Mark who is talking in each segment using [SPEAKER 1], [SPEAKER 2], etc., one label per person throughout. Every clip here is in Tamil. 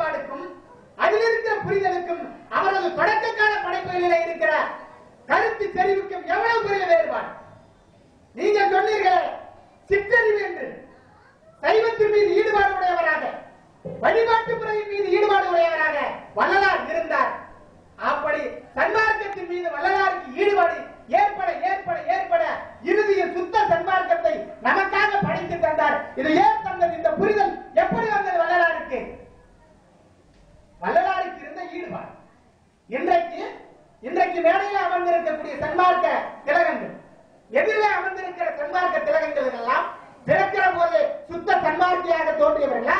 [SPEAKER 1] ஈடுபாடுக்கும் அதில் இருக்கிற புரிதலுக்கும் அவரது தொடக்க கால படைப்புகளில் இருக்கிற கருத்து தெரிவுக்கும் எவ்வளவு பெரிய வேறுபாடு. நீங்கள் சொன்னீர்களே சிற்றறிவு என்று, சைவத்தின் மீது ஈடுபாடு உடையவராக, வழிபாட்டு முறையின் மீது ஈடுபாடு உடையவராக வள்ளலார் இருந்தார். அப்படி சன்மார்க்கத்தின் மீது வள்ளலாருக்கு ஈடுபாடு ஏற்பட ஏற்பட ஏற்பட இறுதியில் சுத்த சன்மார்க்கத்தை நமக்காக படைத்து தந்தார். இது ஏன் தந்தது? இந்த புரிதல் எப்படி வந்தது வள்ளலாருக்கு? வள்ளலாருக்கு இருந்த ஈடுபாடு இன்றைக்கு மேடையில் அமர்ந்திருக்கக்கூடிய சன்மார்க்க திலகங்கள், எதிரிலே அமர்ந்திருக்கிற சன்மார்க்க திலகங்கள் எல்லாம் பிறக்கிற போது சுத்த சன்மார்க்கியாக தோன்றியவர்களா,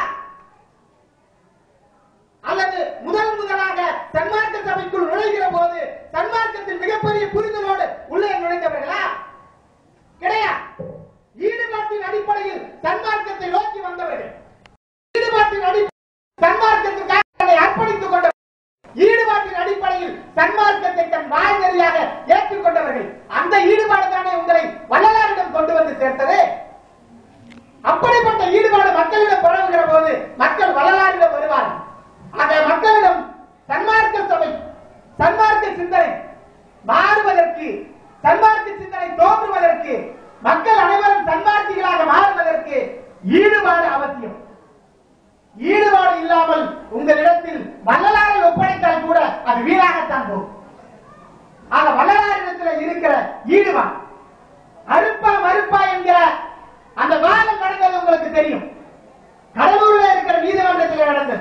[SPEAKER 1] அல்லது முதலாக சன்மார்க்க சபைக்குள் நுழைகிற போது சன்மார்க்கத்தில் மிகப்பெரிய புரிதலோடு உள்ளே நுழைந்தவர்களா? கிடையாது. ஈடுபாட்டின் அடிப்படையில் சன்மார்க்கத்தை நோக்கி வந்தவர்கள், ஈடுபாட்டின் அடிப்படையில் சன்மார்க்கத்திற்காக அர்ப்பணித்துக் கொண்டவர்கள், ஈடுபாட்டின் அடிப்படையில் சன்மார்க்கத்தை தன் வாழ்நெறியாக ஏற்றுக்கொண்டவர்கள். அந்த ஈடுபாடு தானே உங்களை வள்ளலாரிடம் கொண்டு வந்து சேர்த்தது. அப்படிப்பட்ட ஈடுபாடு மக்களிடம் பரவுகிற போது மக்கள் வள்ளலாரிடம் வருவார்கள். ஆக மக்களிடம் சன்மார்க்க சபை, சன்மார்க்க சிந்தனை மாறுவதற்கு, சன்மார்க்க சிந்தனை தோன்றுவதற்கு, மக்கள் அனைவரும் சன்மார்க்கிகளாக மாறுவதற்கு ஈடுபாடு அவசியம். ஈடுபாடு இல்லாமல் உங்களிடத்தில் வள்ளலாரை ஒப்படைத்தால் கூட அது வீணாகத்தான் போகும். ஆக வள்ளலாரிடத்தில் இருக்கிற ஈடுபாடு, அறுப்பா மறுப்பா என்கிற அந்த வாதம் நடந்தது உங்களுக்கு தெரியும். கடலூரில் இருக்கிற நீதிமன்றத்தில் நடந்தது.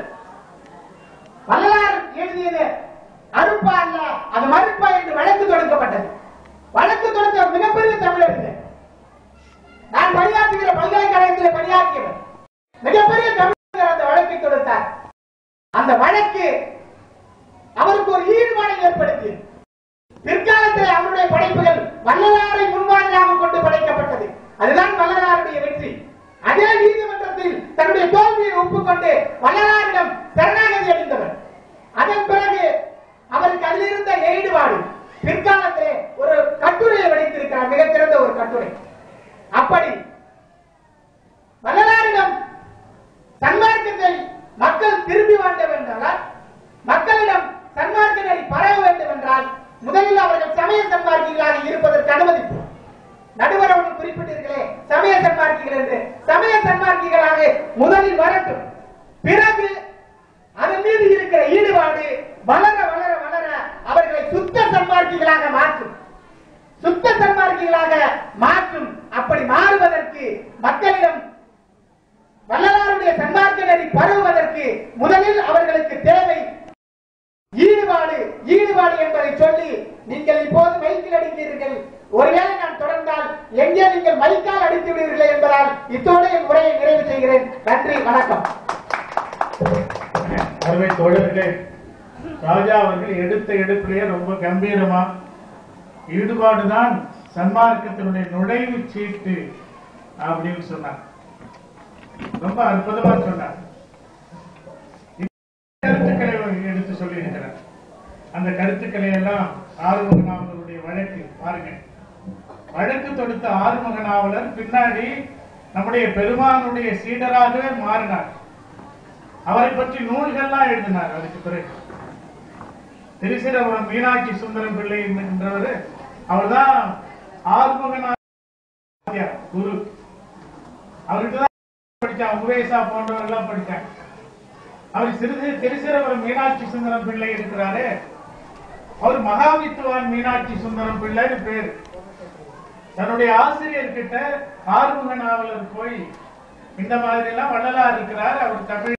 [SPEAKER 1] வள்ளலார் எழுதியது அறுப்பா அல்ல, அது மறுப்பா என்று வழக்கு தொடுக்கப்பட்டது. வழக்கு தொடுத்த மிகப்பெரிய தமிழர்கள், நான் பணியாற்றுகிற பல்கலைக்கழகத்தில் பணியாற்றியவர், மிகப்பெரிய தமிழர்கள் அந்த வழக்கை தொடுத்தார். அந்த வழக்கு அவருக்கு ஒரு ஈடுபாடை ஏற்படுத்தி பிற்காலத்தில் அவருடைய படைப்புகள் வள்ளலாரை முன்மாதிரியாக கொண்டு படைக்கப்பட்டது. அதுதான் வள்ளலாருடைய வெற்றி. அதே நீதிமன்றத்தில் தன்னுடைய தோல்வியை ஒப்புக்கொண்டு வள்ளலாரிடம் சரணாகதி அடைந்தவர். அதன் பிறகு அவருக்கு அதிலிருந்த ஈடுபாடு பிற்காலத்திலே ஒரு கட்டுரையை வடித்திருக்கிறார், மிகச்சிறந்த ஒரு கட்டுரை. அப்படி வள்ளலாரிடம் சன்மார்க்கத்தை மக்கள் திரும்பி வாங்க வேண்டால், மக்களிடம் சன்மார்க்க நெறி பரவ வேண்டும் என்றால் முதலில் அவர்கள் சமய சன்மார்க்கிகளாக இருப்பதற்கு அனுமதிப்போம். நடுவர் அவர்கள் குறிப்பிட்டீர்களே சமய சன்மார்க்கிகள் என்று, சமய சன்மார்க்கிகளாக முதலில் வரட்டும். பிறகு அதன் மீது இருக்கிற ஈடுபாடு வளர வளர வளர அவர்களை சுத்த சன்மார்க்கிகளாக மாற்றும், சுத்த சன்மார்க்கிகளாக மாற்றும். அப்படி மாறுவதற்கு மக்களிடம் வள்ளலாருடைய சன்மார்க்க நெறி பரவுவதற்கு முதலில் அவர்களுக்கு தேவை ஈடுபாடு. ஈடுபாடு என்பதை சொல்லி நீங்கள் இப்போது மைக்கில் அடிக்கிறீர்கள். ஒருவேளை நான் தொடர்ந்தால் எங்கே நீங்கள் மைக்கால் அடித்து விடுவீர்கள் என்பதால் இத்தோடு என் உரையை நிறைவு செய்கிறேன். நன்றி, வணக்கம்.
[SPEAKER 2] அருமை தோழர்களே, ராஜா அவர்கள் எடுத்த எடுப்பிலேயே ரொம்ப கம்பீரமா ஈடுபாடுதான் சன்மார்க்கத்தினுடைய நுழைவு சீட்டு அப்படின்னு சொன்னார். ரொம்ப அற்புதமா சொன்னார். கருத்துக்களை எடுத்து சொல்லி இருக்கிறார். அந்த கருத்துக்களை எல்லாம் ஆறுமுக நாவலருடைய வழக்கு பாருங்க. வழக்கு தொடுத்த ஆறுமுக நாவலர் பின்னாடி நம்முடைய பெருமானுடைய சீடராகவே மாறினார். அவரை பற்றி நூல்கள்லாம் எழுதினார். அதுக்கு பிறகு திருச்சிரபுரம் மீனாட்சி சுந்தரம் பிள்ளை என்றவர், அவர்தான் ஆறுமுக குரு. அவர்கிட்ட தான் படிச்சான், உவேசா போன்றவர்கள் படிச்சாங்க. அவர் திருச்சிரபுரம் மீனாட்சி சுந்தரம் பிள்ளை இருக்கிறாரு, அவர் மகாவித்துவான் மீனாட்சி சுந்தரம் பிள்ளைன்னு பேரு. தன்னுடைய ஆசிரியர் கிட்ட ஆறுமுக நாவலர் போய் இந்த மாதிரி எல்லாம் வள்ளலார் இருக்கிறார், அவர் தமிழ்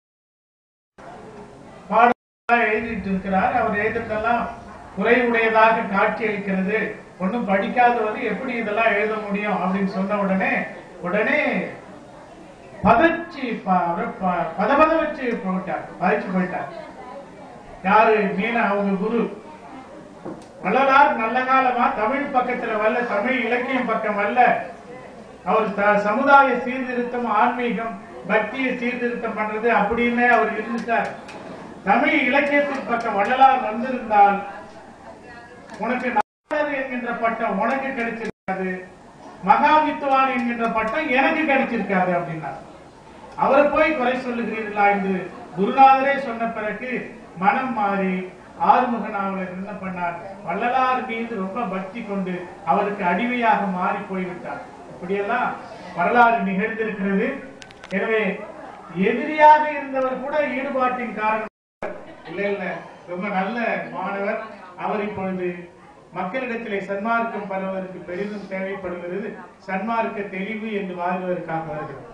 [SPEAKER 2] பாடம் எழுதிட்டு இருக்கிறார், அவர் எழுதுறதெல்லாம் குறைவுடையதாக காட்சி அளிக்கிறது, ஒன்னும் படிக்காதவர் எப்படி இதெல்லாம் எழுத முடியும் அப்படின்னு சொன்ன உடனே பதச்சு பதபத வச்சு போயிட்டார், பறிச்சு போயிட்டார். யாரு? மீனா, அவங்க குரு. வள்ளலார் நல்ல காலமா தமிழ் பக்கத்துல வரல, தமிழ் இலக்கியம் பக்கம் வரல. அவர் சமுதாய சீர்திருத்தம், ஆன்மீகம், பக்தியை சீர்திருத்தம் பண்றது அப்படின்னு அவர் இருந்துட்டார். தமிழ் இலக்கியத்தின் பக்கம் வள்ளலார் வந்திருந்தால் உனக்கு நாவலர் என்கின்ற பட்டம் உனக்கு கிடைச்சிருக்காது, மகாவித்துவான் என்கின்ற பட்டம் எனக்கு கிடைச்சிருக்காது அப்படின்னா அவரை போய் குறை சொல்லுகிறீர்களா என்று குருநாதரே சொன்ன பிறகு மனம் மாறி ஆறுமுக நாவலர் என்ன பண்ணார், வள்ளலார் மீது ரொம்ப பக்தி கொண்டு அவருக்கு அடிமையாக மாறி போய்விட்டார். இப்படியெல்லாம் வரலாறு நிகழ்ந்திருக்கிறது. எனவே எதிரியாக இருந்தவர் கூட ஈடுபாட்டின் காரணம் இல்ல ரொம்ப நல்ல மாணவர். அவர் இப்பொழுது மக்களிடத்திலே சன்மார்க்கம் பரவதற்கு பெரிதும் தேவைப்படுகிறது. சன்மார்க்க தெளிவு என்று வாழ்வதற்காக வருகிறார்.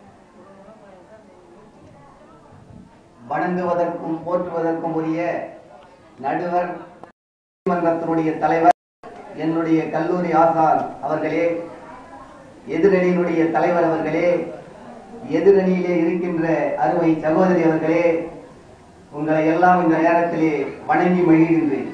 [SPEAKER 3] வணங்குவதற்கும் போற்றுவதற்கும் உரிய நடுவர் மன்றத்தினுடைய தலைவர், என்னுடைய கல்லூரி ஆசான் அவர்களே, எதிரணியினுடைய தலைவர் அவர்களே, எதிரணியிலே இருக்கின்ற அருமை சகோதரி அவர்களே, உங்களை எல்லாம் இந்த நேரத்திலே வணங்கி மகிழ்கின்றேன்.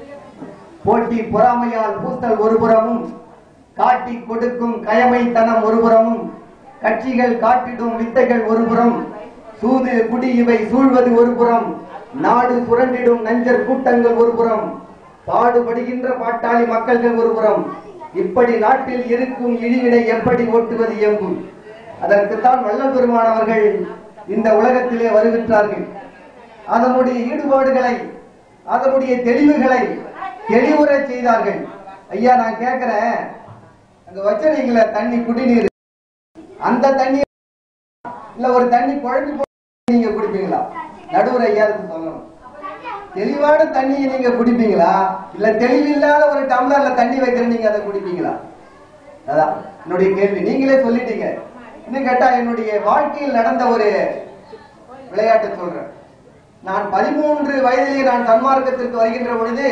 [SPEAKER 3] போட்டி பொறாமையால் பூத்தல் ஒருபுறமும், காட்டி கொடுக்கும் கயமைத்தனம் ஒருபுறமும், கட்சிகள் காட்டிடும் வித்தைகள் ஒருபுறம், சூது குடி இவை சூழ்வது ஒருபுறம், நாடு சுரண்டிடும் நஞ்சர் கூட்டங்கள் ஒருபுறம், பாடுபடுகின்ற பாட்டாளி மக்கள்கள் ஒருபுறம், இப்படி நாட்டில் இருக்கும் இழிவினை எப்படி ஓட்டுவது இயங்கும்? அதற்குத்தான் வள்ளல் பெருமான் அவர்கள் இந்த உலகத்திலே வருகின்றார்கள். அதனுடைய ஈடுபாடுகளை, அதனுடைய தெளிவுகளை தெளிவுற செய்தார்கள். ஐயா, நான் கேட்கிறேன், அங்க வச்சிருக்கீங்களா தண்ணி, குடிநீர், அந்த தண்ணி இல்ல ஒரு தண்ணி குழம்பு நீங்க குடிப்பீங்களா? நடுவர் ஐயாவுக்கு சொல்லணும். தெளிவான தண்ணியை நீங்க குடிப்பீங்களா, இல்ல தெளிவில்லாத ஒரு டம்ளர்ல தண்ணி வைக்கிற நீங்க அதை குடிப்பீங்களா? அதான் என்னுடைய கேள்வி. நீங்களே சொல்லிட்டீங்க. இன்னும் கேட்டா, என்னுடைய வாழ்க்கையில் நடந்த ஒரு விளையாட்டு சொல்றேன். நான் 13 வயதிலே நான் சன்மார்க்கத்திற்கு வருகின்ற பொழுது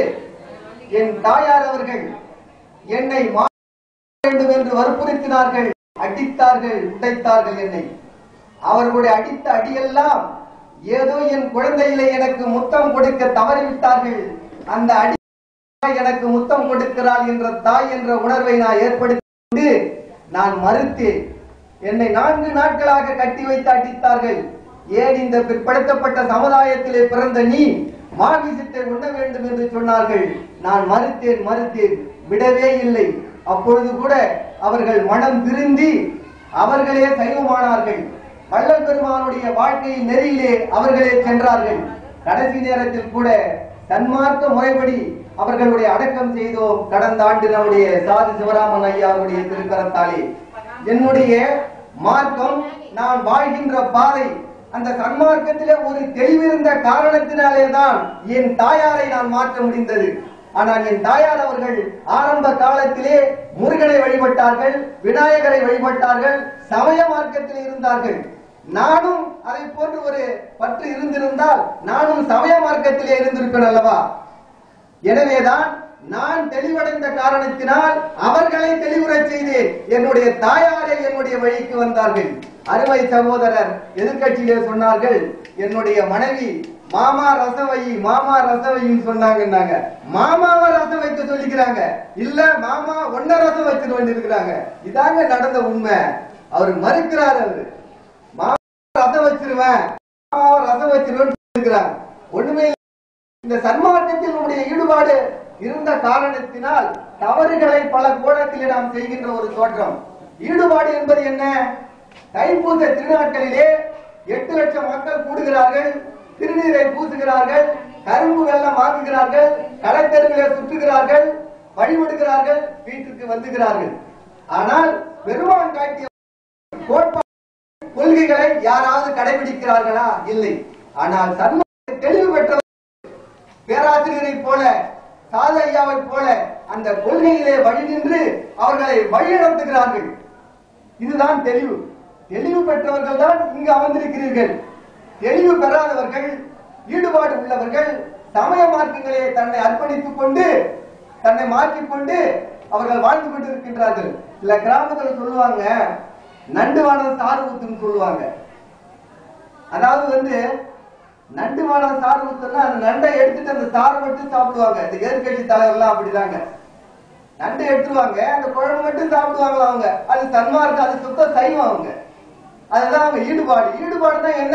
[SPEAKER 3] என் தாயார் அவர்கள் என்னை மாற்ற வேண்டும் என்று வற்புறுத்தினார்கள், அடித்தார்கள், உடைத்தார்கள் என்னை. அவர்களுடைய அடித்த அடியெல்லாம் ஏதோ என் குழந்தையிலே எனக்கு முத்தம் கொடுக்க தவறிவிட்டார்கள். அந்த அடி எனக்கு முத்தம் கொடுக்கிறாள் என்ற தாய் என்ற உணர்வை நான் ஏற்படுத்தி நான் மறுத்தேன். என்னை 4 நாட்களாக கட்டி வைத்து அடித்தார்கள். ஏன் இந்த பிற்படுத்தப்பட்ட சமுதாயத்திலே பிறந்த நீ மாமிசத்தை உண்ண வேண்டும் என்று சொன்னார்கள். நான் மறுத்தேன், விடவே இல்லை. அப்பொழுது கூட அவர்கள் மனம் திருந்தி அவர்களே சைவமானார்கள். வள்ளல் பெருமானுடைய வாழ்க்கையின் நெறியிலே அவர்களே சென்றார்கள். கடைசி நேரத்தில் கூட சன்மார்க்க முறைப்படி அவர்களுடைய அடக்கம் செய்தோம். கடந்த ஆண்டு நம்முடைய சாதி சிவராமன் ஐயாவுடைய திருக்கரத்தாலே. என்னுடைய மார்க்கம், நான் வாழ்கின்ற பாதை, அந்த சன்மார்க்கத்திலே ஒரு தெளிவிருந்த காரணத்தினாலே தான் என் தாயாரை நான் மாற்ற முடிந்தது. ஆனால் என் தாயார் அவர்கள் ஆரம்ப காலத்திலே முருகனை வழிபட்டார்கள், விநாயகரை வழிபட்டார்கள், சமய மார்க்கத்தில் இருந்தார்கள். நானும் அதை போன்று ஒரு பற்று இருந்திருந்தால் நானும் சமய மார்க்கத்திலே இருந்திருப்பேன் அல்லவா? எனவேதான் நான் தெளிவடைந்த காரணத்தினால் அவர்களை தெளிவுற செய்தேன். என்னுடைய தாயாரே என்னுடைய வழிக்கு வந்தார்கள். அருமை சகோதரர் எதிர்கட்சியிலே சொன்னார்கள், என்னுடைய மனைவி மாமா ரசவை, மாமா ரசவைன்னு சொன்னாங்க. மாமாவை ரசம் வைக்க சொல்லிக்கிறாங்க, இல்ல மாமா ஒன்ன ரசம் வச்சுட்டு வந்திருக்கிறாங்க. இதாங்க நடந்த உண்மை. அவர் மறுக்கிறார். அவரு மாமா ரசம் வச்சிருவேன், மாமாவை ரசம் வச்சிருவேன். ஒண்ணுமே இந்த சன்மார்க்கத்தில் நம்முடைய ஈடுபாடு இருந்த காரணத்தினால் தவறுகளை பல கோணத்திலே நாம் செய்கின்ற ஒரு தோற்றம். ஈடுபாடு என்பது என்ன? தைப்பூச திருநாட்களிலே 8 லட்சம் மக்கள் கூடுகிறார்கள், திருநீரை பூசுகிறார்கள், கரும்பு வெள்ளம் வாங்குகிறார்கள், கடற்கரைகளை சுற்றுகிறார்கள், வழிபடுகிறார்கள், வீட்டுக்கு வந்துகிறார்கள். ஆனால் பெருமான் காட்டிய கொள்கைகளை யாராவது கடைபிடிக்கிறார்களா? இல்லை. ஆனால் சன்மார்க்க தெளிவு பெற்ற பேராசிரியரை போல, சாதையாவை போல அந்த கொள்கையிலே வழி நின்று அவர்களை வழிநடத்துகிறார்கள். இதுதான் தெளிவு. தெளிவு பெற்றவர்கள் தான் இங்கு அமர்ந்திருக்கிறீர்கள். தெளிவு பெறாதவர்கள், ஈடுபாடு உள்ளவர்கள் சமய மார்க்கங்களே தன்னை அர்ப்பணித்துக் கொண்டு, தன்னை மாற்றிக்கொண்டு அவர்கள் வாழ்ந்து கொண்டிருக்கின்றார்கள். சில கிராமத்தில் சொல்லுவாங்க, நண்டுவானம் சாறு ஊத்துன்னு சொல்லுவாங்க. அதாவது நண்டுவானம் சாறு ஊத்துனா அந்த நண்டை எடுத்துட்டு அந்த சாறு மட்டும் சாப்பிடுவாங்க. இந்த எதிர்கட்சி தலைவர்லாம் அப்படிதாங்க. நண்டு எடுத்துருவாங்க, அந்த குழம்பு மட்டும் சாப்பிடுவாங்களா அவங்க. அது சன்மார்க்கம், அது சுத்த சைவம் அவங்க. அதுதான் அவங்க ஈடுபாடு. ஈடுபாடுனா என்ன?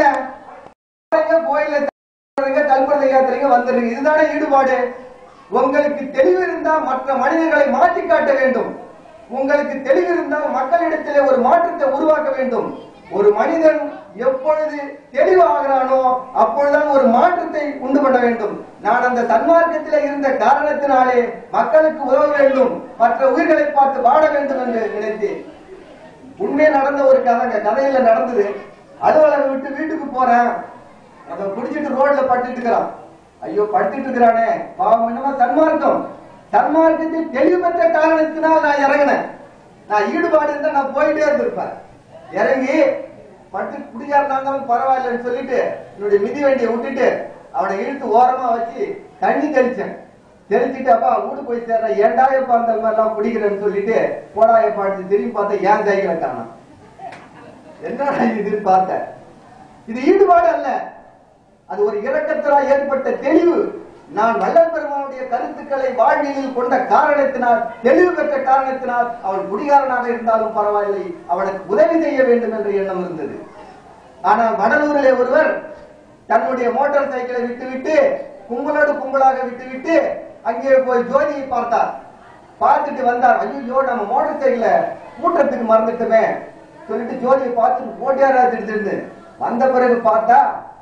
[SPEAKER 3] கோயில கல்பனை யாத்திரைங்க வந்துடுறீங்க, இதுதானே ஈடுபாடு. உங்களுக்கு தெளிவு இருந்தால் மற்ற மனிதர்களை மாற்றி காட்ட வேண்டும். உங்களுக்கு தெளிவு இருந்தால் மக்களிடத்திலே ஒரு மாற்றத்தை உருவாக்க வேண்டும். ஒரு மனிதன் எப்பொழுது தெளிவாகிறானோ அப்பொழுதுதான் ஒரு மாற்றத்தை உண்டு பண்ண வேண்டும். நான் அந்த சன்மார்க்கத்தில் இருந்த காரணத்தினாலே மக்களுக்கு உதவ வேண்டும், மற்ற உயிர்களை பார்த்து வாழ வேண்டும் என்று நினைத்தேன். உண்மையே நடந்த ஒரு கதையில நடந்தது. அலுவலகம் விட்டு வீட்டுக்கு போறேன், அதை குடிச்சிட்டு ரோட்ல படுத்துட்டு இருக்கிறான். ஐயோ படுத்துட்டு இருக்கிறானே பாவம், என்னமா சன்மார்க்கம். சன்மார்க்கத்தில் தெளிவு பெற்ற காரணத்தினால் நான் இறங்கினேன். நான் ஈடுபாடு இருந்தா நான் போயிட்டே இருந்திருப்பேன். இறங்கி பட்டு குடியாரா இருந்தாலும் பரவாயில்லன்னு சொல்லிட்டு என்னுடைய மிதி வண்டியை விட்டுட்டு அவனை இழுத்து ஓரமா வச்சு தண்ணி தெளிச்சேன். தெளிச்சுட்டு அப்பா வீடு போய் சேர்ற, ஏண்டாயப்பா அந்த மாதிரி எல்லாம் குடிக்கிறேன்னு சொல்லிட்டு போடாயப்பாடு திரும்பி பார்த்தா ஏன் சைக்கிளை காணோம். என்னடா இதுன்னு பார்த்தேன். இது ஈடுபாடு அல்ல, அது ஒரு இரக்கத்தினால் ஏற்பட்ட தெளிவு. நான் வள்ளல் பெருமானுடைய கருத்துக்களை வாழ்வியலில் கொண்ட காரணத்தினால், தெளிவு பெற்ற காரணத்தினால் அவன் குடிகாரனாக இருந்தாலும் பரவாயில்லை, அவனுக்கு உதவி செய்ய வேண்டும் என்ற எண்ணம் இருந்தது. ஆனால் வடலூரிலே ஒருவர் தன்னுடைய மோட்டார் சைக்கிளை விட்டுவிட்டு கும்பலோடு கும்பலாக விட்டுவிட்டு அங்கே போய் ஜோதியை பார்த்தார். பார்த்துட்டு வந்தார். ஐயோ நம்ம மோட்டார் சைக்கிளை கூட்டத்துக்கு மறந்துட்டோமே சொல்லிட்டு ஜோதியை பார்த்துட்டு போட்டியாராச்சு. வந்த பிறகு பார்த்தா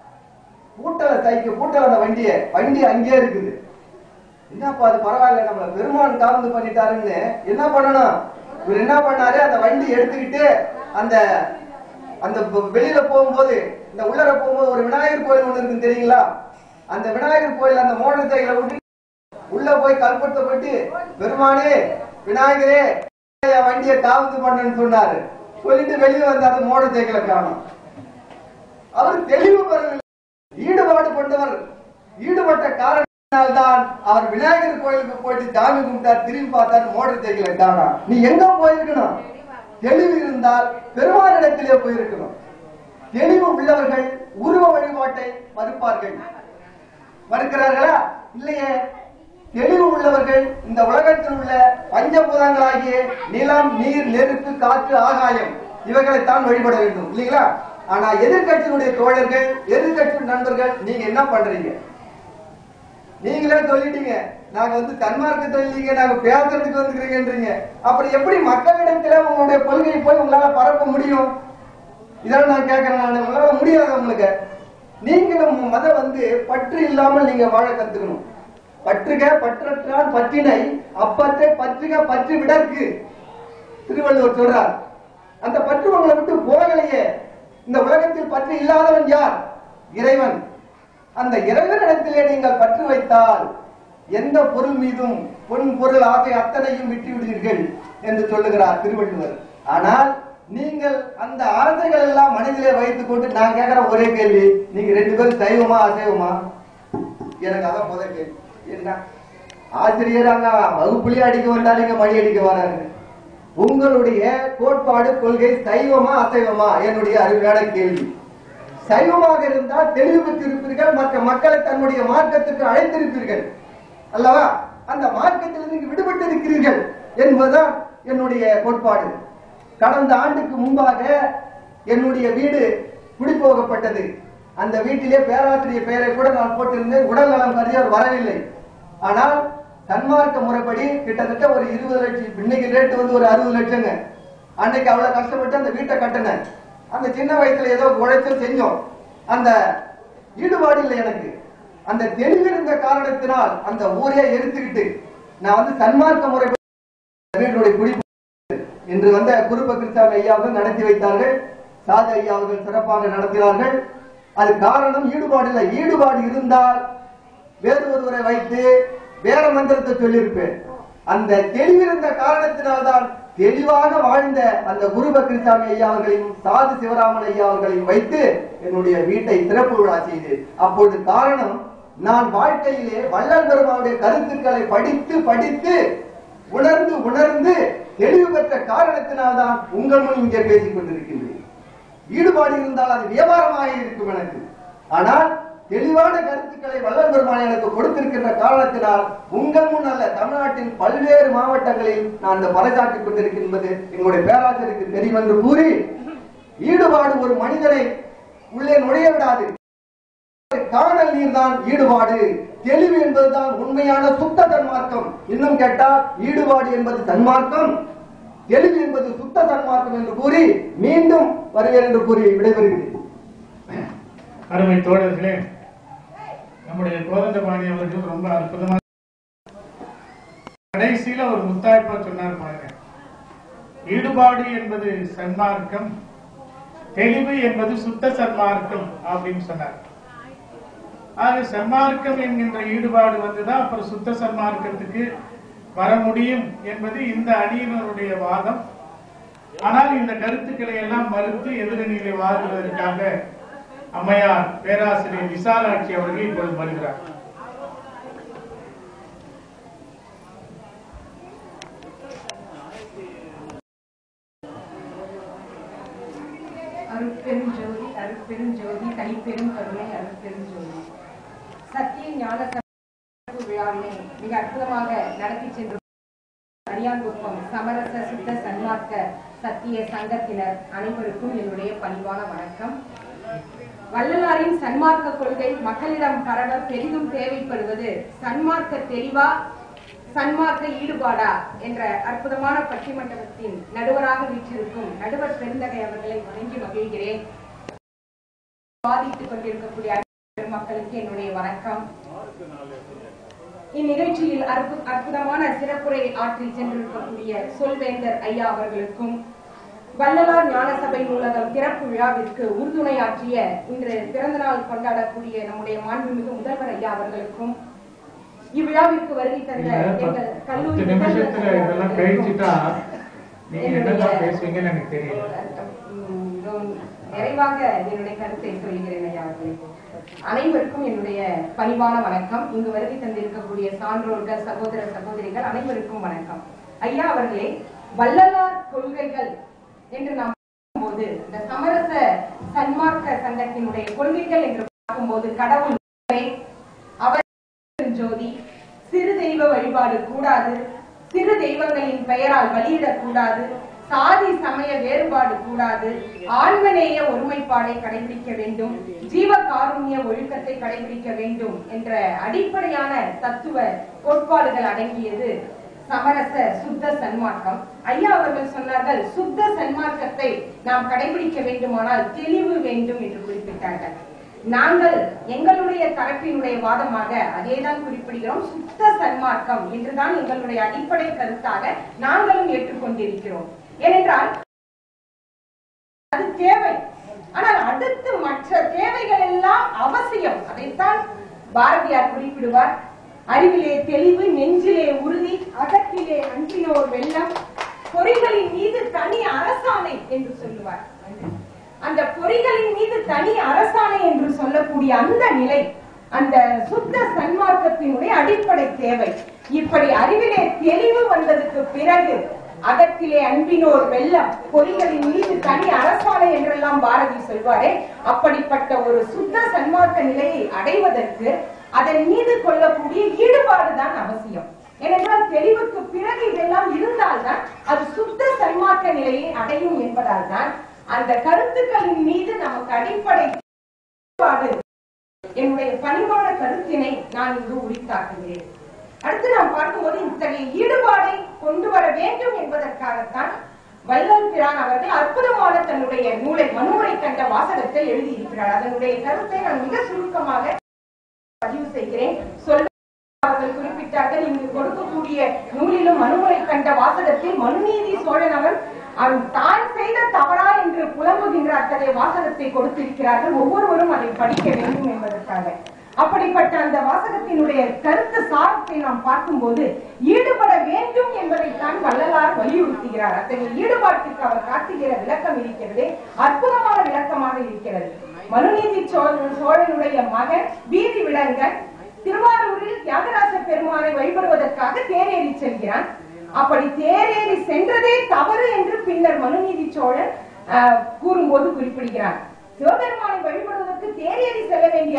[SPEAKER 3] கூட்டல அந்த வண்டி அங்கே இருக்குது. என்னப்பா அது பரவாயில்ல, நம்மள பெருமான் காவந்து பண்ணிட்டாருன்னு என்ன பண்ணணும். இவர் என்ன பண்ணாரு, அந்த வண்டி எடுத்துக்கிட்டு அந்த அந்த வெளியில போகும்போது, இந்த உள்ளர போகும்போது ஒரு விநாயகர் கோயில் ஒண்ணு இருக்கு தெரியுங்களா, அந்த விநாயகர் கோயில் அந்த மோட்டார் சைக்கிளை விட்டு உள்ள போய் கல்படுத்தப்பட்டு பெருமானே விநாயகரே வண்டியை காவந்து பண்ணு சொன்னாரு. சொல்லிட்டு வெளியே வந்தாரு. மோட்டார் சைக்கிளை காணும். அவர் தெளிவு பெறவில்லை. ஈடுபாடு கொண்டவர், ஈடுபட்ட காரணத்தினால்தான் அவர் விநாயகர் கோயிலுக்கு போயிட்டு சாமி கும்பிட்டார். திரும்பி பார்த்தார், மோட்டார் சைக்கிளை காணா. நீ எங்க போயிருக்கணும்? தெளிவு இருந்தால் பெருமானிடத்திலே போயிருக்கணும். தெளிவு உள்ளவர்கள் உருவ வழிபாட்டை மறுப்பார்கள். மறுக்கிறார்களா? இல்லையே. தெளிவு உள்ளவர்கள் இந்த உலகத்தில் உள்ள பஞ்சபூதங்களாகிய நிலம், நீர், நெருப்பு, காற்று, ஆகாயம் இவைகளைத்தான் வழிபட வேண்டும் இல்லைங்களா? ஆனா எதிர்கட்சியினுடைய தோழர்கள், எதிர்கட்சி நண்பர்கள், நீங்க என்ன பண்றீங்க? நீங்களே சொல்லிட்டீங்க, நாங்க தன்மார்க்கத்தை இல்லீங்க, நாங்க பேசுறதுக்கு வந்துக்கிறீங்கன்றீங்க. அப்படி எப்படி மக்களிடத்துல உங்களுடைய கொள்கையை போய் உங்களால பரப்ப முடியும்? இதெல்லாம் நான் கேட்கிறேன். உங்களால முடியாது. உங்களுக்கு நீங்களும் மத பற்று இல்லாமல் நீங்க வாழ கத்துக்கணும். பற்றுக பற்றற்றான் பற்றினை அப்பத்தை பற்றுக பற்று விடற்கு திருவள்ளுவர் சொல்றார். அந்த பற்று உங்களை விட்டு போகலையே. இந்த உலகத்தில் பற்று இல்லாதவன் யார்? இறைவன். அந்த இறைவனிடத்திலே நீங்கள் பற்று வைத்தால் எந்த பொருள் மீதும் பொன் பொருள் ஆசை அத்தனையும் விட்டு விடுவீர்கள் என்று சொல்லுகிறார் திருவள்ளுவர். ஆனால் நீங்கள் அந்த ஆசைகள் எல்லாம் மனதிலே வைத்துக் கொண்டு, நான் கேட்கிற ஒரே கேள்வி, நீங்க 2 பேரும் சைவமா அசைவமா? எனக்கு அதான் முதல் கேள்வி. என்ன ஆசிரியராங்க வகுப்புலயே அடிக்க வந்தாருங்க, மணி அடிக்க வராரு. உங்களுடைய கோட்பாடு கொள்கை சைவமா அசைவமா? என்னுடைய அறிவான கேள்வி. சைவமாக இருந்தால் தெளிவு பெற்றிருப்பீர்கள், மற்ற மக்களை தன்னுடைய மார்க்கத்துக்கு அழைத்திருப்பீர்கள் அல்லவா? அந்த மார்க்கத்திலிருந்து விடுபட்டு இருக்கிறீர்கள் என்பதுதான் என்னுடைய கோட்பாடு. கடந்த ஆண்டுக்கு முன்பாக என்னுடைய வீடு குடிபோகப்பட்டது. அந்த வீட்டிலே பேராசிரியர் பெயரை கூட நான் போட்டிருந்தேன். உடல் நலம் கருதி அவர் வரவில்லை. ஆனால் சன்மார்க்க முறைப்படி கிட்டத்தட்ட ஒரு 20 லட்சம், இன்னைக்கு ரேட்டு ஒரு 60 லட்சங்க. அன்னைக்கு அவ்வளவு கஷ்டப்பட்டு அந்த வீட்டை கட்டினேன். அந்த சின்ன வயசுல ஏதோ உழைச்சு செஞ்சோம். அந்த ஈடுபாடு இல்லை எனக்கு. அந்த தெளிவு இருந்த காரணத்தினால் அந்த ஊரே எரித்துக்கிட்டு நான் சன்மார்க்க முறைப்படி வீட்டுடைய குடி இன்று குருப கிருஷ்ணாமி ஐயா அவர்கள் நடத்தி வைத்தார்கள். சாதி ஐயா அவர்கள் சிறப்பாக நடத்தினார்கள். அது காரணம் ஈடுபாடு இல்லை. ஈடுபாடு இருந்தால் வேறு ஒருவரை வைத்து வேற மந்திரத்தை சொல்லியிருப்பேன். அந்த தெளிவிருந்த காரணத்தினால்தான் தெளிவாக வாழ்ந்த அந்த குருப கிருஷ்ணாமி ஐயா அவர்களையும் சாது சிவராமன் ஐயா அவர்களையும் வைத்து என்னுடைய வீட்டை திறப்பு விழா செய்து, அப்பொழுது காரணம் நான் வாழ்க்கையிலே வள்ளல் பெருமானுடைய கருத்துக்களை படித்து படித்து உணர்ந்து உணர்ந்து தெளிவு பெற்ற காரணத்தினால்தான் உங்கள் முன் இங்கே பேசிக் கொண்டிருக்கின்றேன். ஈடுபாடு இருந்தால் அது வியாபாரமாக இருக்கும் எனக்கு. ஆனால் தெளிவான கருத்துக்களை வள்ளல் பெருமான் எனக்கு கொடுத்திருக்கின்ற காரணத்தினால் உங்கள் முன் அல்ல, தமிழ்நாட்டின் பல்வேறு மாவட்டங்களில் நான் இந்த பறைசாற்றிக் கொண்டிருக்கின்றது எங்களுடைய பேராசிரியருக்கு தெரியும் என்று கூறி, ஈடுபாடு ஒரு மனிதனை உள்ளே நுழைய விடாது. காணல் நீர் தான் ஈடுபாடு. தெளிவு என்பதுதான் உண்மையான சுத்த தன்மார்க்கம். இன்னும் கேட்டால் ஈடுபாடு என்பது தன்மார்க்கம், தெளிவு என்பது சுத்த தன்மார்க்கம் என்று கூறி மீண்டும் வருவேன் என்று கூறி விடைபெறுகிறேன்.
[SPEAKER 2] அருமை தோழர்களே, நம்முடைய கோதண்டபாணி அவர்கள் ரொம்ப அற்புதமாக கடைசியில ஒரு முத்தாய்ப்பா சொன்னார் பாருங்க. ஈடுபாடு என்பது சன்மார்க்கம், தெளிவு என்பது சுத்த சன்மார்க்கம் அப்படின்னு சொன்னார். ஆக சன்மார்க்கம் என்கின்ற ஈடுபாடு வந்துதான் அப்புறம் சுத்த சன்மார்க்கத்துக்கு வர முடியும் என்பது இந்த அணியினருடைய வாதம். ஆனால் இந்த கருத்துக்களை எல்லாம் மறுத்து எதிரணியிலே வாதுவதற்காக அம்மையார் பேராசிரியர் விசாலாட்சி அவர்கள் இப்பொழுது வருகிறார்.
[SPEAKER 4] அருட்பெரும் ஜோதி, அருட்பெரும் ஜோதி, தனிப்பெரும் கருணை, அருட்பெரும் ஜோதி. சத்திய ஞான விழாவினை மிக அற்புதமாக நடத்தி சென்று அரியாங்குப்பம் சமரச சுத்த சன்மார்க்க சத்திய சங்கத்தினர் அனைவருக்கும் என்னுடைய பணிவான வணக்கம். வள்ளலாரின் சன்மார்க்க கொள்கை மக்களிடம் பரவ பெரிதும் தேவைப்படுவது சன்மார்க்க தெளிவா, சன்மார்க்க ஈடுபாடா என்ற அற்புதமான பட்டிமண்டபத்தின் நடுவராக வீற்றிருக்கும் நடுவர் பெருந்தகை அவர்களை வணங்கி மகிழ்கிறேன். வாதித்துக் கொண்டிருக்கக்கூடிய மக்களுக்கு என்னுடைய வணக்கம். இந்நிகழ்ச்சியில் அற்புதமான சிறப்புரை ஆற்றி சென்றிருக்கக்கூடிய சொல்வேந்தர் ஐயா அவர்களுக்கும், வள்ளலார் ஞான சபை நூலகம் திறப்பு விழாவிற்கு உறுதுணையாற்றிய இன்று பிறந்தநாள் கொண்டாடக்கூடிய நம்முடைய மாண்புமிகு முதல்வர் ஐயா அவர்களுக்கும், இவ்விழாவிற்கு வருகை தந்த எங்கள் கல்லூரி நிறைவாக என்னுடைய கருத்தை சொல்கிறேன் ஐயா அவர்களே. அனைவருக்கும் என்னுடைய பணிவான வணக்கம். இங்கு வருகை தந்திருக்கக்கூடிய சான்றோர்கள், சகோதர சகோதரிகள் அனைவருக்கும் வணக்கம். ஐயா அவர்களே, வள்ளலார் கொள்கைகள் என்று நாம் பார்க்கும்போது இந்த சமரச சன்மார்க்க சங்கத்தினுடைய கொள்கைகள் என்று பார்க்கும்போது கடவுள் அவர் ஜோதி, சிறு தெய்வ வழிபாடு கூடாது, சிறு தெய்வங்களின் பெயரால் பலியிடக்கூடாது, சாதி சமய வேறுபாடு கூடாது, ஆன்மநேய ஒருமைப்பாடை கடைபிடிக்க வேண்டும், ஜீவ காருண்ய ஒழுக்கத்தை கடைபிடிக்க வேண்டும் என்ற அடிப்படையான தத்துவ கோட்பாடுகள் அடங்கியது சமரச சுத்த சன்மார்க்கம். ஐயா அவர்கள் சொன்னார்கள், சுத்த சன்மார்க்கத்தை நாம் கடைபிடிக்க வேண்டுமானால் தெளிவு வேண்டும் என்று குறிப்பிட்டார்கள். நாங்கள் எங்களுடைய தரப்பினுடைய வாதமாக அதேதான் குறிப்பிடுகிறோம். சுத்த சன்மார்க்கம் என்றுதான் எங்களுடைய அடிப்படை கருத்தாக நாங்களும் ஏற்றுக்கொண்டிருக்கிறோம். ஏனென்றால் அது தேவை, ஆனால் அடுத்து மற்ற தேவைகள் எல்லாம் அவசியம். அதைத்தான் பாரதியார் குறிப்பிடுவார். அறிவிலே தெளிவு, நெஞ்சிலே உறுதி, அகத்திலே அன்பினோர் வெள்ளம், பொறிகளின் மீது தனி அரசாணை என்று சொல்லுவார். அந்த பொறிகளின் மீது தனி அரசாணை என்று சொல்லக்கூடிய அந்த நிலை அந்த சுத்த சன்மார்க்கத்தினுடைய அடிப்படை தேவை. இப்படி அறிவிலே தெளிவு வந்ததுக்கு பிறகு அகத்திலே அன்பினோர் வெள்ளம், பொறிகளின் மீது தனி அரசாணை என்றெல்லாம் பாரதி சொல்வாரே, அப்படிப்பட்ட ஒரு சுத்த சன்மார்க்க நிலையை அடைவதற்கு அதன் மீது கொள்ளக்கூடிய ஈடுபாடுதான் அவசியம். ஏனென்றால் தெளிவுக்கு பிறகு இதெல்லாம் இருந்தால்தான் அது சுத்த சன்மார்க்க நிலையை அடையும் என்பதால் தான் அந்த கருத்துக்களின் மீது நமக்கு அடிப்படை என்னுடைய பணிவான கருத்தினை நான் இங்கு உரித்தாக்குகிறேன். அடுத்து நாம் பார்க்கும்போது இத்தகைய ஈடுபாடை கொண்டு வர வேண்டும் என்பதற்காகத்தான் வள்ளல் பிரான் அவர்கள் அற்புதமான தன்னுடைய நூலை மனுமுறை கண்ட வாசகத்தை எழுதியிருக்கிறார். அதனுடைய கருத்தை நான் மிக சுருக்கமாக பதிவு செய்கிறேன். அவர்கள் குறிப்பிட்டார்கள், இங்கு கொடுக்கக்கூடிய நூலிலும் மனுமுறை கண்ட வாசகத்தில் மனுநீதி சோழன் அவன் தான் செய்த தவறா என்று புலம்புகின்ற அத்தகைய வாசகத்தை கொடுத்திருக்கிறார்கள். ஒவ்வொருவரும் அதை படிக்க வேண்டும் என்பதற்காக. அப்படிப்பட்ட அந்த வாசகத்தினுடைய கருத்து சாரத்தை நாம் பார்க்கும்போது ஈடுபட வேண்டும் என்பதைத்தான் வள்ளலார் வலியுறுத்துகிறார். அத்தகைய ஈடுபாட்டிற்கு அவர் காட்டுகிற விளக்கம் இருக்கிறது, அற்புதமான விளக்கமாக இருக்கிறது. மனுநீதி சோழனுடைய மகன் வீதி விளங்கன் திருவாரூரில் தியாகராஜ பெருமானை வழிபடுவதற்காக தேரேறி செல்கிறான். அப்படி தேரேறி சென்றதே தவறு என்று பின்னர் மனுநீதி சோழன் கூறும்போது குறிப்பிடுகிறார். சிவபெருமானை வழிபடுவதற்கு தேரேறி செல்ல வேண்டிய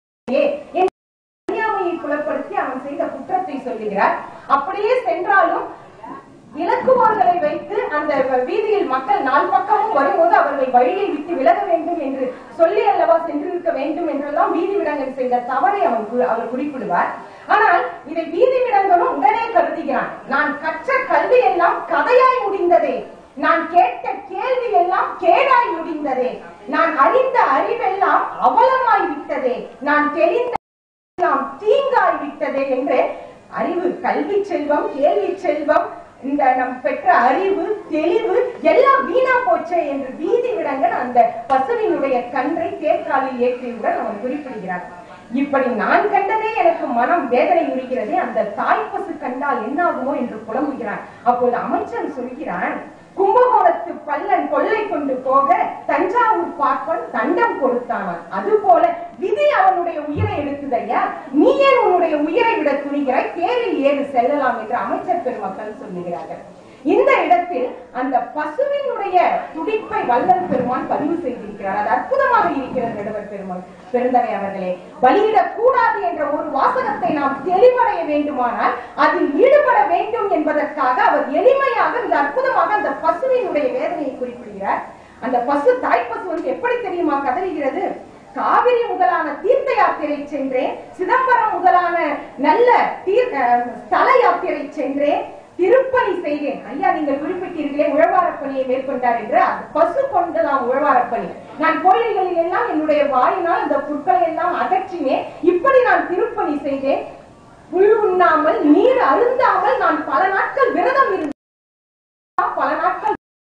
[SPEAKER 4] அறியாமையை புலப்படுத்தி அவன் செய்த குற்றத்தை சொல்லுகிறார். அப்படியே சென்றாலும் விளக்குமார்களை வைத்து அந்த வீதியில் மக்கள் நாலு பக்கமும் வரும்போது அவர்களை வழியை விட்டு விலக வேண்டும் என்று சொல்லி அல்லவா சென்றிருக்க வேண்டும் என்றெல்லாம் வீதி விடங்கன் செய்த தவறை அவர் குறிப்பிடுவார். ஆனால் இதை வீதி விடங்கனும் உடனே கருதுகிறான். நான் கற்ற கல்வி எல்லாம் கதையாய் முடிந்ததே, நான் கேட்ட கேள்வி எல்லாம் கேடாய் முடிந்ததே, நான் அறிந்த அறிவெல்லாம் அவலமாய் விட்டதே, நான் தெரிந்த தீங்காய் விட்டதே என்று அறிவு, கல்வி செல்வம், கேள்வி செல்வம், இந்த நம் பெற்ற அறிவு, தெளிவு எல்லாம் வீணா போச்சே என்று வீதி விடங்கள் அந்த பசுவினுடைய கன்றை தேர்காலில் ஏற்றியுடன் அவன் குறிப்பிடுகிறார். இப்படி நான் கண்டதே எனக்கு மனம் வேதனை உரிகிறது, அந்த தாய் பசு கண்டால் என்ன ஆகுமோ என்று புலம்புகிறான். அப்போது அமைச்சன் சொல்கிறான், கும்பகோணத்து பல்லன் கொள்ளை கொண்டு போக தஞ்சாவூர் பார்ப்பன் தண்டம் கொடுத்தானான். அதுபோல விதி அவனுடைய உயிரை எடுத்ததையா, நீ ஏன் உன்னுடைய உயிரை விட துணிகிறாய், தேரில் ஏறு செல்லலாம் என்று அமைச்சர் பெருமக்கள் சொல்லுகிறார்கள். இந்த இடத்தில் அந்த பசுவினுடைய துடிப்பை வள்ளல் பெருமான் பதிவு செய்திருக்கிறார். அது அற்புதமாக இருக்கிறது. நடுவர் பெருமான் பெருந்தகை அவர்களே, பலியிடக் கூடாது என்ற ஒரு வாசகத்தை நாம் தெளிவடைய வேண்டுமானால் அதில் ஈடுபட வேண்டும் என்பதற்காக அவர் எளிமையாக இந்த அற்புதமாக அந்த பசுவினுடைய வேதனையை குறிப்பிடுகிறார். அந்த பசு, தாய் பசு வந்து எப்படி தெரியுமா கதறுகிறது? காவிரி முதலான தீர்த்த யாத்திரை சென்றேன், சிதம்பரம் முதலான நல்ல ஸ்தல யாத்திரை சென்றேன், திருப்பணி செய்தேன். ஐயா, நீங்கள் குறிப்பிட்டீர்களே உழவாரப்பணியை மேற்கொண்டார் என்று, அது பசு கொண்டுதான் உழவாரப்பணி. நான் கோயில்களில் எல்லாம் என்னுடைய வாயினால் அந்த புற்களை எல்லாம் அகற்றினேன். இப்படி நான் திருப்பணி செய்தேன். புல் உண்ணாமல் நீர் அருந்தாமல் நான் பல நாட்கள் விரதம் இருந்தேன். பல நாட்கள்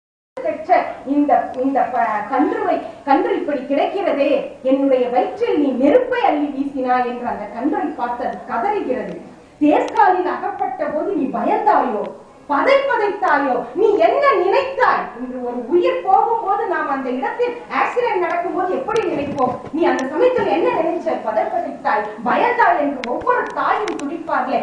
[SPEAKER 4] இந்த கன்று இப்படி கிடைக்கிறதே, என்னுடைய வயிற்றில் நீ நெருப்பை அள்ளி வீசினாய் என்று அந்த கன்றை பார்த்து அது கதறுகிறது. தேர்காலில் அகப்பட்ட போது நீ பயந்தாயோ, பதைத்தாயோ, நீ என்ன நினைத்தாய் என்று ஒரு உயிர் போகும்போது நாம் அந்த இடத்தில் ஆக்சிடென்ட் நடக்கும் போது எப்படி நினைப்போம்? நீ அந்த சமயத்தில் என்ன நினைச்ச? பதைத்தாய், பயந்தாய் என்று ஒவ்வொரு தாயும் துடிப்பார்களே.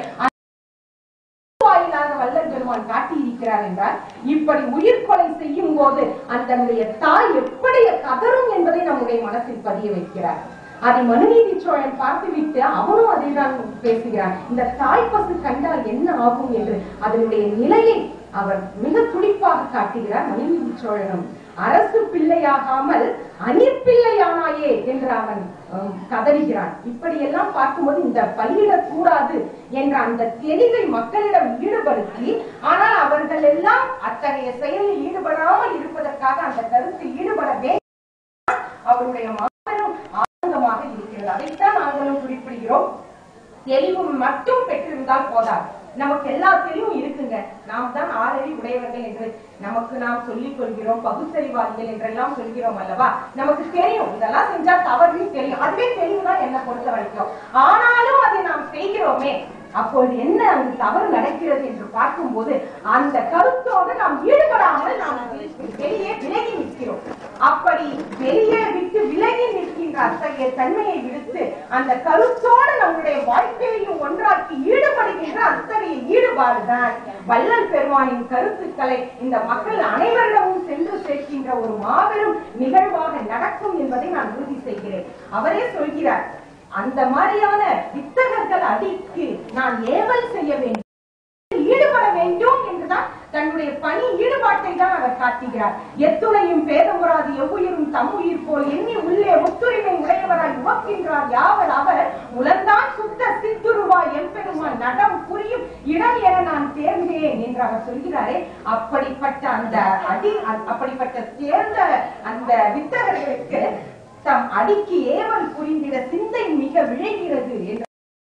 [SPEAKER 4] வாயிலாக வள்ளல் பெருமான் காட்டியிருக்கிறார் என்றால், இப்படி உயிர் கொலை செய்யும் போது அந்த தாய் எப்படி கதரும் என்பதை நம்முடைய மனசில் பதிய வைக்கிறார். அதை மனுநீதி சோழன் பார்த்துவிட்டு அவனும் அதை தான் பேசுகிறான். இந்த தாய் பசு கண்டால் என்ன ஆகும் என்று அதனுடைய நிலையை அவர் மிக துடிப்பாக காட்டுகிறார். மனுநீதி சோழனும் அரசு பிள்ளையாகாமல் அணிப்பிள்ளையானாயே என்று அவன் கதறுகிறான். இப்படி எல்லாம் பார்க்கும்போது இந்த பலியிடக்கூடாது என்ற அந்த தெளிவை மக்களிடம் ஈடுபடுத்தி, ஆனால் அவர்கள் எல்லாம் அத்தகைய செயலில் ஈடுபடாமல் இருப்பதற்காக அந்த கருத்தில் ஈடுபட வேண்டும் அவருடைய மாபெரும் ஆனந்தமாக இருக்கிறது. அதைத்தான் நாங்களும் குறிப்பிடுகிறோம். தெளிவு மட்டும் பெற்றிருந்தால் போதாது. நமக்கு எல்லா தெளிவும் இருக்குங்க, நாம் தான் ஆறறி உடையவர்கள் என்று நமக்கு நாம் சொல்லிக் கொள்கிறோம். பகுத்தறிவாதிகள் என்றெல்லாம் சொல்கிறோம் அல்லவா? நமக்கு தெரியும் இதெல்லாம் செஞ்சா தவறுன்னு தெரியும். அதுவே தெளிவுதான் என்னை பொறுத்த வரைக்கும். ஆனாலும் அதை நாம் செய்கிறோமே, அப்போது என்ன அந்த தவறு நடக்கிறது என்று பார்க்கும் போது அந்த கருத்தோடு நாம் ஈடுபடாமல் நாம் வெளியே விலகி நிற்கிறோம். அப்படி வெளியே விட்டு விலகி நிற்கின்ற அத்தகைய தன்மையை விடுத்து அந்த கருத்தோடு நம்முடைய வாழ்க்கையையும் ஒன்றாக்கி ஈடுபடுகின்ற அத்தகைய ஈடுபாடுதான் வள்ளல் பெருமானின் கருத்துக்களை இந்த மக்கள் அனைவரிடமும் சென்று சேர்க்கின்ற ஒரு மாபெரும் நிகழ்வாக நடக்கும் என்பதை நான் உறுதி செய்கிறேன். அவரே சொல்கிறார், அந்த மாதிரியான வித்தகர்கள் அடிக்கு நான் ஏவல் செய்ய வேண்டும், ஈடுபட வேண்டும் என்றுதான் தன்னுடைய பணி ஈடுபாட்டை தான் அவர் காட்டுகிறார். எத்துணையும் பேதமுறாது எவ்வுயிரும் தம்முயிர் போல் எண்ணி உள்ளே ஒத்துரிமை உடையவராய் உவக்கின்றார் யாவர் அவர் உலர்ந்தான் சுத்த சித்துருவாய் எம்பெருமான் நடம் புரியும் இடம் என நான் தேர்ந்தேன் என்று அவர் சொல்கிறாரே. அப்படிப்பட்ட அந்த அப்படிப்பட்ட தேர்ந்த அந்த வித்தகர்களுக்கு தம் அடிக்கு ஏவல் புரிந்திட சிந்தை மிக விளைகிறது என்று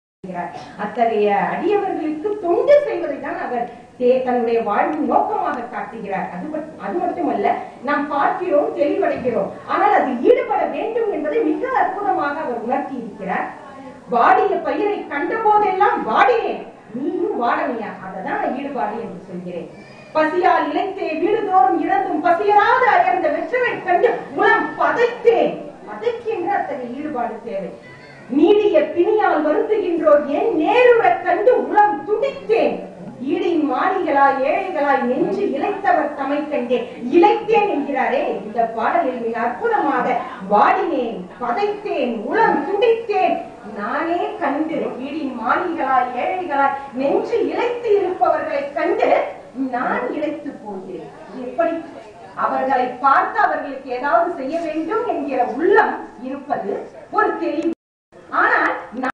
[SPEAKER 4] அத்தகைய அடியவர்களுக்கு தொண்டு செய்வதை தான் அவர் தன்னுடைய வாழ்வின் நோக்கமாக காட்டுகிறார். அது மட்டுமல்ல, நாம் பார்க்கிறோம், தெளிவடைகிறோம், ஆனால் அது ஈடுபட வேண்டும் என்பதை மிக அற்புதமாக அவர் உணர்த்தி இருக்கிறார். வாடிய பயிரை கண்ட போதெல்லாம் வாடினேன், நீயும் வாடனையா, அததான் ஈடுபாடு என்று சொல்கிறேன். பசியால் இழைத்தே வீடுதோறும் இழந்தும் பசியராத அயர்ந்த வெற்றவை கண்டு உளம் பதைத்தேன். பதைக்கின்ற அத்தகைய ஈடுபாடு தேவை. நீடிய பிணியால் வருந்துகின்றோர் என் நேருவ கண்டு உளம் துடித்தேன். ஈடின் மாணிகளாய் ஏழைகளாய் நெஞ்சு இழைத்தவர் தமை கண்டே இழைத்தேன் என்கிறாரே. இந்த பாடலில் மிக அற்புதமாக வாடினேன், பதைத்தேன், உளம் துடித்தேன், நானே கண்டு ஈடின் மாணிகளாய் ஏழைகளாய் நெஞ்சு இழைத்து இருப்பவர்களை கண்டு நான் இழைத்து போகிறேன். எப்படி அவர்களை பார்த்து அவர்களுக்கு ஏதாவது செய்ய வேண்டும் என்கிற உள்ளம் இருப்பது ஒரு தெளிவு. ஆனால்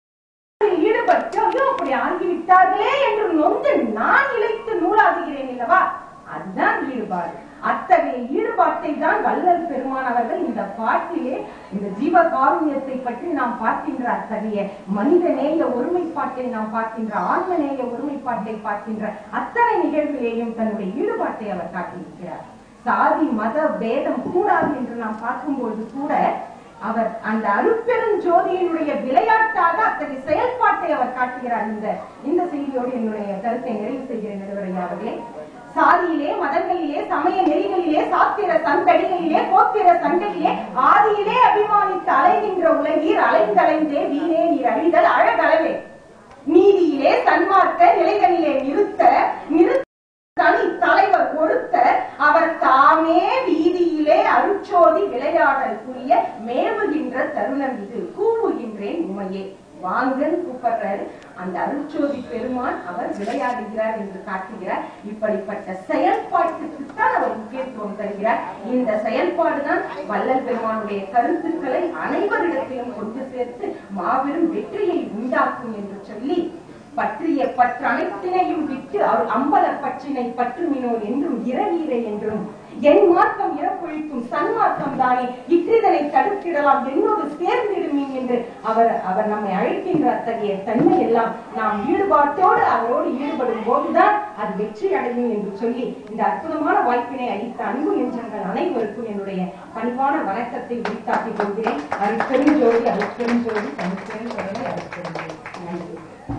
[SPEAKER 4] ஈடுபட்டு அப்படி ஆகிவிட்டார்களே என்று நொந்து நான் இழைத்து நூலாகுகிறேன் அல்லவா, அதுதான் ஈடுபாடு. அத்தகைய ஈடுபாட்டை தான் வள்ளல் பெருமான் அவர்கள் இந்த பாட்டிலே இந்த ஜீவகாருண்யத்தை பற்றி நாம் பார்க்கின்ற அத்தகைய மனிதநேய ஒருமைப்பாட்டை நாம் பார்க்கின்ற ஆன்மநேய ஒருமைப்பாட்டை பார்க்கின்ற அத்தனை நிகழ்விலேயும் தன்னுடைய ஈடுபாட்டை அவர் காட்டியிருக்கிறார். சாதி மத பேதம் கூடாது என்று நாம் பார்க்கும்போது கூட அவர் அந்த அருட்பெரும் ஜோதியினுடைய விளையாட்டாக அத்தகைய செயல்பாட்டை அவர் காட்டுகிறார். இந்த செய்தியோடு என்னுடைய கருத்தை நிறைவு செய்கிறேன் நடுவரையா அவர்களே. சாதியிலே, மதங்களிலே, சமய நெறிகளிலே, சாத்திர சந்தடிகளிலே, கோத்திர சண்டையிலே ஆதியிலே அபிமானித்து அலைகின்ற உலகீர் அலைந்தலைந்தே வீணே நீர் அழிதல் அழகளவே. நீதியிலே சன்மார்க்க நிலைகளிலே நிறுத்த தனி தலைவர் கொடுத்த அவர் தாமே வீதியிலே அருட்சோதி விளையாடல் புரிய மேவுகின்ற தருணம் இது. கூவுகின்றேன் உமையே வாங்கன்னு கூப்பிடுறாரு. அந்த அருட்சோதி பெருமான் அவர் விளையாடுகிறார் என்று காட்டுகிறார். இப்படிப்பட்ட செயல்பாட்டுக்குத்தான் அவர் முக்கியத்துவம் தருகிறார். இந்த செயல்பாடுதான் வள்ளல் பெருமானுடைய கருத்துக்களை அனைவரிடத்திலும் கொண்டு சேர்த்து மாபெரும் வெற்றியை உண்டாக்கும் என்று சொல்லி, பற்றிய பற்று அனைத்தினையும் விட்டு அவர் அம்பல பற்றினை பற்றுமினோ என்றும் இரவீரை என்றும் என் மார்க்கம் இறப்பொழிக்கும் சன்மார்க்கம் தானே இற்றிதனை தடுத்திடலாம் என்னோடு சேர்ந்திடுமீன் என்று அவர் நம்மை அழைக்கின்ற அத்தகைய தன்மை எல்லாம் நாம் ஈடுபாட்டோடு அவரோடு ஈடுபடும் போதுதான் அது வெற்றி அடையும் என்று சொல்லி இந்த அற்புதமான வாய்ப்பினை அளித்த அன்பு நெஞ்சங்கள் அனைவருக்கும் என்னுடைய பணிவான வணக்கத்தை உரித்தாக்கிக் கொள்கிறேன். அருட்பெருஞ்சோதி அருட்பெருஞ்சோதி தனிப்பெருஞ்சோதி அருட்பெருஞ்சோதி. நன்றி.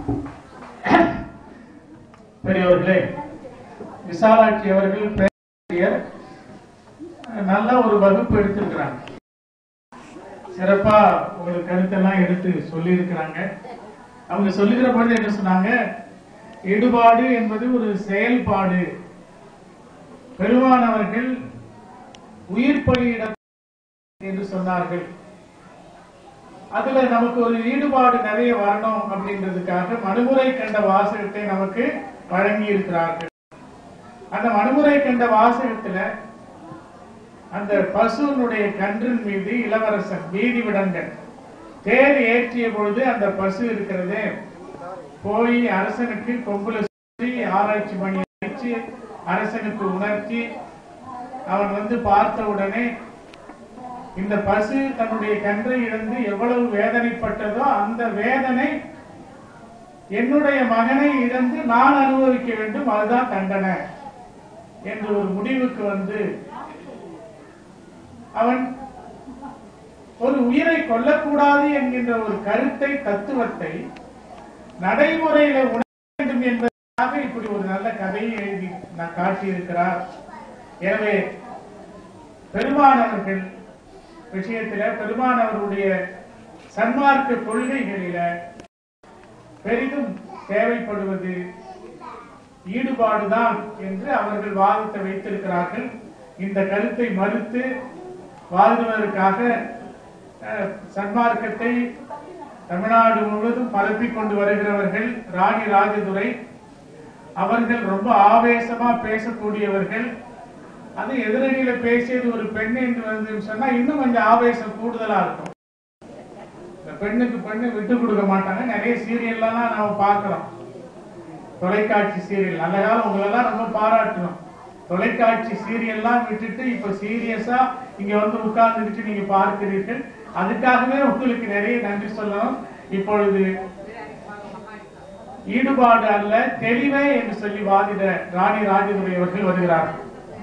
[SPEAKER 2] பெரியவர்களே, விசாலாட்சி அவர்கள் நல்ல ஒரு வகுப்பு எடுத்திருக்கிறாங்க. சிறப்பா உங்களுக்கு கருத்தெல்லாம் எடுத்து சொல்லி இருக்கிறாங்க. அவங்க சொல்லுகிற பொழுது என்ன சொன்னாங்க, ஈடுபாடு என்பது ஒரு செயல்பாடு. பெருமான் அவர்கள் உயிர் பலியிட என்று சொன்னார்கள். அதுல நமக்கு ஒரு ஈடுபாடு நிறைய வரணும் அப்படின்றதுக்காக மனுமுறை கண்ட வாசகத்தை நமக்கு வழங்கி இருக்கிறார்கள். அந்த மனுமுறை கண்ட வாசகத்துல அந்த பசுனுடைய கன்றின் மீது இளவரசன் வீதி விடங்கள் தேர் ஏற்றிய பொழுது அந்த பசு இருக்கிறதே போய் அரசனுக்கு கொம்புல சுற்றி ஆராய்ச்சி பண்ணி அடிச்சு அரசனுக்கு உணர்த்தி அவன் பார்த்த உடனே இந்த பசு தன்னுடைய கன்றை இழந்து எவ்வளவு வேதனைப்பட்டதோ அந்த வேதனை என்னுடைய மகனை இழந்து நான் அனுபவிக்க வேண்டும், அதுதான் தண்டனை என்று ஒரு முடிவுக்கு அவன் ஒரு உயிரை கொல்லக்கூடாது என்கின்ற ஒரு கருத்தை தத்துவத்தை நடைமுறையில உணர வேண்டும் என்பதற்காக இப்படி ஒரு நல்ல கதையை எழுதி காட்டியிருக்கிறார். எனவே பெருமானவர்கள் விஷயத்தில பெருமானவருடைய சன்மார்க்க கொள்கைகளில பெரிதும் தேவைப்படுவது ஈடுபாடுதான் என்று அவர்கள் வாதத்தை வைத்திருக்கிறார்கள். இந்த கருத்தை மறுத்து வாழ்வதற்காக சன்மார்க்கத்தை தமிழ்நாடு முழுவதும் பரப்பிக் கொண்டு வருகிறவர்கள் ராணி ராஜதுரை அவர்கள் ரொம்ப ஆவேசமா பேசக்கூடியவர்கள். அது எதிரடியில பேசியது ஒரு பெண் என்று வந்து சொன்னா இன்னும் கொஞ்சம் ஆவேசம் கூடுதலா இருக்கும். இந்த பெண்ணுக்கு பெண்ணு விட்டு கொடுக்க மாட்டாங்க. நிறைய சீரியல்லாம் நாம பார்க்கிறோம், தொலைக்காட்சி சீரியல். நல்ல காலம் உங்களெல்லாம் ரொம்ப பாராட்டணும். தொலைக்காட்சி சீரியல்லாம் விட்டுட்டு இப்ப சீரியஸா இங்க உட்கார்ந்துட்டு நீங்க பார்க்கிறீர்கள். அதுக்காகவே உங்களுக்கு நிறைய நன்றி சொல்லணும். இப்பொழுது ஈடுபாடு அல்ல தெளிவே என்று சொல்லி வாதிட ராணி ராஜதுரை அவர்கள் வருகிறார்கள்.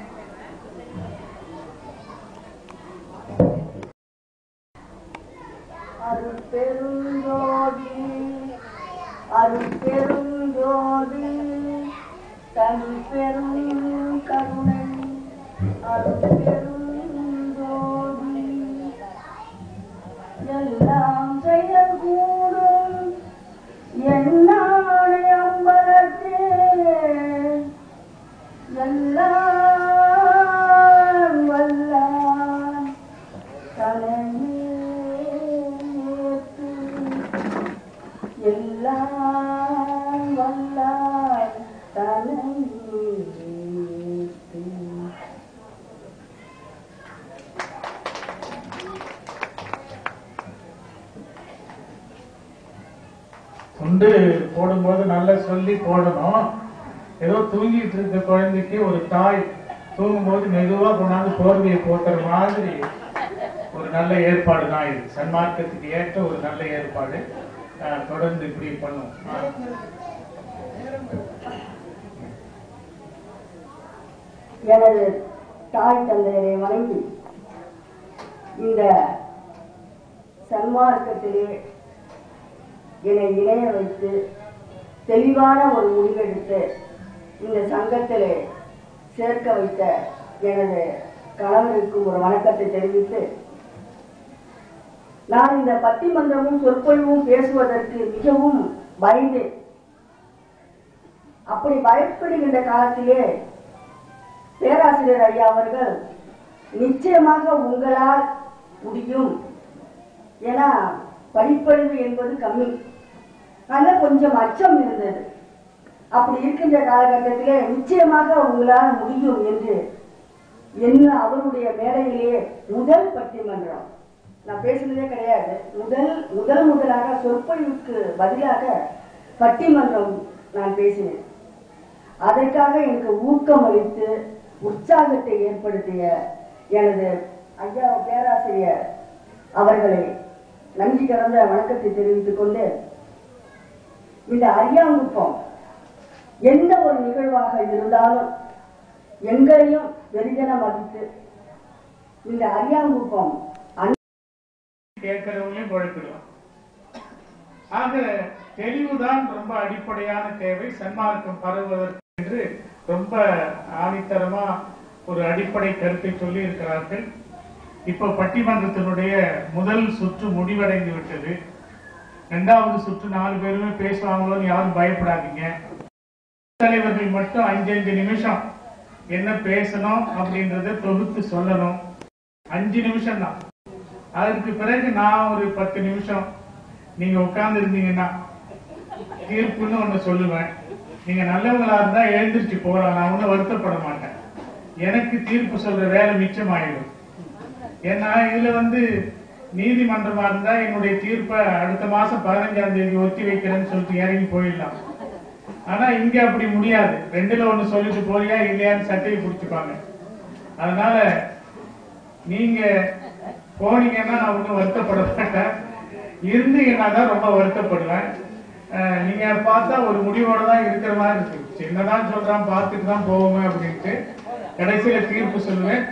[SPEAKER 5] அருட்பெருஞ்சோதி அருட்பெருஞ்சோதி தனி பெரும் கருணை அருட்பெருஞ்சோதி எல்லாம் செயல்கூடும் என்னாடை அம்பலத்தே எல்லாம் வல்லான் தலைமை எல்லாம் வல்லாய்
[SPEAKER 2] துண்டு போடும்போது நல்லா சொல்லி போடணும். ஏதோ தூங்கிட்டு இருக்க குழந்தைக்கு ஒரு தாய் தூங்கும்போது மெதுவா கொண்டாந்து போர்வையை போட்டுற மாதிரி ஒரு நல்ல ஏற்பாடு தான் இது. சன்மார்க்கத்துக்கு ஏற்ற ஒரு நல்ல ஏற்பாடு. தொடர்ந்து இப்படி பண்ணும்.
[SPEAKER 5] எனது தாய் தந்தையரை வணங்கி இந்த சன்மார்க்கத்திலே என்னை இணைய வைத்து தெளிவான ஒரு முடிவெடுத்து இந்த சங்கத்திலே சேர்க்க வைத்த எனது கணவருக்கு ஒரு வணக்கத்தை தெரிவித்து, நான் இந்த பட்டிமன்றமும் சொற்பொழிவும் பேசுவதற்கு மிகவும் பயந்தேன். அப்படி பயப்படுகின்ற காலத்திலே பேராசிரியர் ஐயா அவர்கள் நிச்சயமாக உங்களால் முடியும், ஏன்னா படிப்பறிவு என்பது கம்மி, ஆனால் கொஞ்சம் அச்சம் இருந்தது. அப்படி இருக்கின்ற காலகட்டத்திலே நிச்சயமாக உங்களால் முடியும் என்று என்ன அவருடைய மேடையிலே முதல் பட்டிமன்றம் நான் பேசுனதே கிடையாது. முதலாக சொற்பொழிவுக்கு பதிலாக பட்டிமன்றம் நான் பேசினேன். அதற்காக எனக்கு ஊக்கம் அளித்து உற்சாகத்தை ஏற்படுத்திய எனது ஐயா பேராசிரியர் அவர்களை நன்றி கலந்த வணக்கத்தை தெரிவித்துக் கொண்டு, இந்த அரியாங்குப்பம் எந்த ஒரு நிகழ்வாக இருந்தாலும் எங்களையும் வெறிதன மதித்து இந்த அரியாங்குப்பம்
[SPEAKER 2] கேட்கிறவங்களையும் குழப்பிடுவோம். ஆக தெளிவுதான் ரொம்ப அடிப்படையான தேவை சன்மார்க்கம் பரவுவதற்கு என்று ரொம்ப ஆணித்தரமா ஒரு அடிப்படை கருத்தை சொல்லி இருக்கிறார்கள். இப்போ பட்டிமன்றத்தினுடைய முதல் சுற்று முடிவடைந்து விட்டது. 2வது சுற்று 4 பேருமே பேசுவாங்களோன்னு யாரும் பயப்படாதீங்க. தலைவர்கள் மட்டும் 5 நிமிஷம் என்ன பேசணும் அப்படின்றத தொகுத்து சொல்லணும். 5 நிமிஷம் தான். அதற்கு பிறகு நான் ஒரு 10 நிமிஷம் நீங்க உட்கார்ந்து இருந்தீங்கன்னா தீர்ப்புன்னு ஒண்ணு சொல்லுவேன். நீங்க நல்லவங்களா இருந்தா எழுந்திருச்சு போகலாம், நான் ஒன்னும் வருத்தப்பட மாட்டேன். எனக்கு தீர்ப்பு சொல்ற வேலை மிச்சமாயிடும். ஏன்னா இதுல நீதிமன்றமா இருந்தா என்னுடைய தீர்ப்பை அடுத்த மாசம் 15ஆம் தேதி ஒத்தி வைக்கிறேன்னு சொல்லிட்டு இறங்கி போயிடலாம். ஆனா இங்க அப்படி முடியாது. 2ல 1 சொல்லிட்டு போறியா இல்லையான்னு சட்டையை பிடிச்சுப்பாங்க. அதனால நீங்க போனீங்கன்னா நான் ஒன்னும் வருத்தப்பட மாட்டேன், இருந்தீங்கன்னா தான் ரொம்ப வருத்தப்படுவேன். நீங்க பார்த்தா ஒரு முடிவோட தான் இருக்கிற மாதிரி இருக்கு. சின்னதான் சொல்றான் பார்த்துட்டு தான் போவோங்க அப்படின்ட்டு கடைசியில தீர்ப்பு சொல்லுவேன்.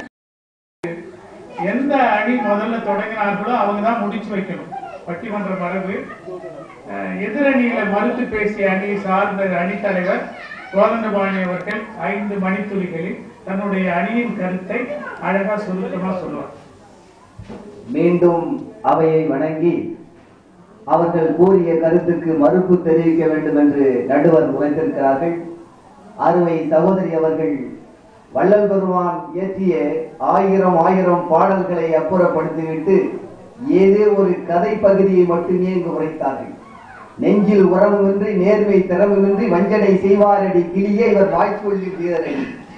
[SPEAKER 2] எந்த அணி முதல்ல தொடங்கினார்களோ அவங்க தான் முடிச்சு வைக்கணும். பட்டிமன்ற மரபு. எதிரணியில மறுத்து பேசிய அணியை சார்ந்த அணித்தலைவர் கோதண்டபாணி அவர்கள் 5 மணித்துளிகளில் தன்னுடைய அணியின் கருத்தை அழகா சுருக்கமா சொல்லுவார்.
[SPEAKER 3] மீண்டும் அவையை வணங்கி அவர்கள் கூறிய கருத்துக்கு மறுப்பு தெரிவிக்க வேண்டும் என்று நடுவர் உரைத்திருக்கிறார்கள். அருமை சகோதரி அவர்கள் வள்ளல் பெருமான் இயற்றிய 1000 பாடல்களை அப்புறப்படுத்திவிட்டு ஏதே ஒரு கதை பகுதியை மட்டுமே இங்கு உரைத்தார்கள். நெஞ்சில் உறவுமின்றி நேர்மை திறமுமின்றி வஞ்சனை செய்வாரடி கிளியே இவர் வாய்ச்சொல்லி வீரரடி.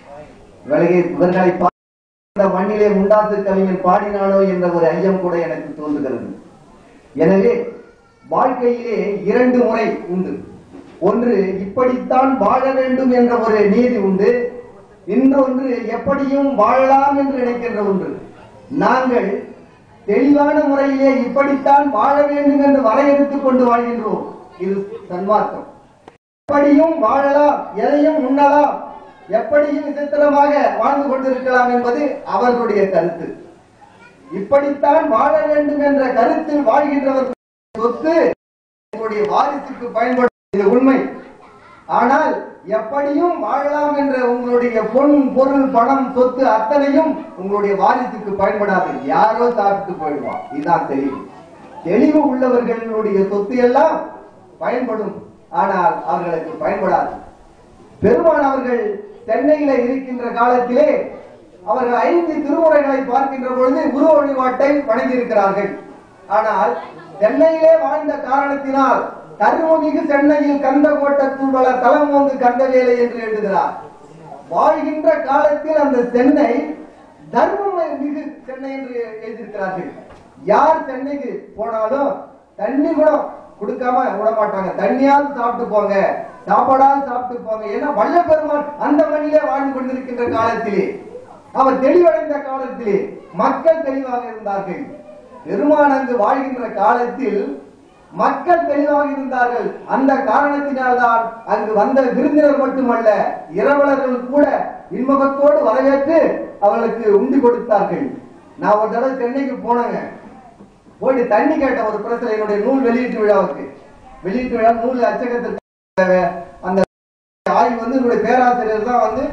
[SPEAKER 3] இவர்களை மண்ணிலே உண்டாத்து கவிஞன் பாடினானோ என்ற ஒரு ஐயம் கூட எனக்கு தோன்றுகிறது. எனவே வாழ்க்கையிலே 2 முறை உண்டு. ஒன்று இப்படித்தான் வாழ வேண்டும் என்ற ஒரு நீதி உண்டு, இன்னொன்று எப்படியும் வாழலாம் என்று நினைக்கின்ற ஒன்று. நாங்கள் தெளிவான முறையிலே இப்படித்தான் வாழ வேண்டும் என்று வரையறுத்துக் கொண்டு வாழ்கின்றோம். இது சன்மார்க்கம். எப்படியும் வாழலாம், எதையும் உண்ணலாம், எப்படியும் விசித்திரமாக வாழ்ந்து கொண்டிருக்கலாம் என்பது அவர்களுடைய கருத்து. இப்படித்தான் வாழ வேண்டும் என்ற கருத்தில் வாழ்கின்றவர்கள் சொத்து உங்களுடைய வாரிசுக்கு பயன்படும், இது உண்மை. ஆனால் எப்படியும் வாழலாம் என்ற உங்களுடைய பொன் பொருள் பணம் சொத்து அத்தனையும் உங்களுடைய வாரிசுக்கு பயன்படாது, யாரோ சாப்பிட்டு போயிடுவான். இதுதான் தெளிவு. தெளிவு உள்ளவர்களுடைய சொத்து எல்லாம் பயன்படும், ஆனால் அவர்களுக்கு பயன்படாது. பெருமான் அவர்கள் சென்னையில இருக்கின்ற காலத்திலே அவர்கள் 5 திருமுறைகளை பார்க்கின்ற பொழுது குரு வழிபாட்டை வணங்கியிருக்கிறார்கள். ஆனால் சென்னையிலே வாழ்ந்த காரணத்தினால் தருமமிகு சென்னையில் கந்த கோட்டத்துள் வள தலம் வந்து கந்த வேலை என்று எழுதுகிறார். வாழ்கின்ற காலத்தில் அந்த சென்னை தர்மம் மிகு சென்னை என்று எழுதியிருக்கிறார்கள். யார் சென்னைக்கு போனாலும் தண்ணி கூட கொடுக்காம விட மாட்டாங்க. தண்ணியாவது சாப்பிட்டு போங்க, சாப்பாடாவது சாப்பிட்டு போங்க. ஏன்னா வள்ளல் பெருமான் அந்த மண்ணிலே வாழ்ந்து கொண்டிருக்கின்ற காலத்திலே அவர் தெளிவடைந்த காலத்திலே மக்கள் தெளிவாக இருந்தார்கள். பெருமான் அங்கு வாழ்கின்ற காலத்தில் மக்கள் தெளிவாக இருந்தார்கள். அந்த காரணத்தினால்தான் அங்கு வந்த விருந்தினர் மட்டுமல்ல, இரவலர்கள் கூட இன்முகத்தோடு வரவேற்று அவர்களுக்கு உண்டி கொடுத்தார்கள். நான் ஒரு தடவை சென்னைக்கு போனேங்க. போயிட்டு தண்ணி கேட்ட ஒரு பிரச்சனை, என்னுடைய நூல் வெளியீட்டு விழாவுக்கு. வெளியீட்டு விழா நூல் அச்சகத்திற்கு அந்த ஆய்வு வந்து என்னுடைய பேராசிரியர் தான் வந்து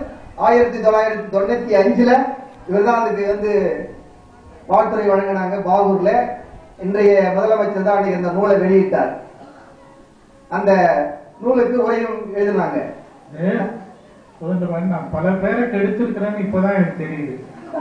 [SPEAKER 3] 1995 இவர் தான் அதுக்கு வாழ்த்துறை வழங்கினாங்க பாகூர்ல. இன்றைய முதலமைச்சர் தான் அன்னைக்கு அந்த நூலை வெளியிட்டார். அந்த நூலுக்கு உரையும் எழுதினாங்க.
[SPEAKER 2] நான் பல பேரை கெடுத்திருக்கிறேன்னு இப்பதான் எனக்கு தெரியுது.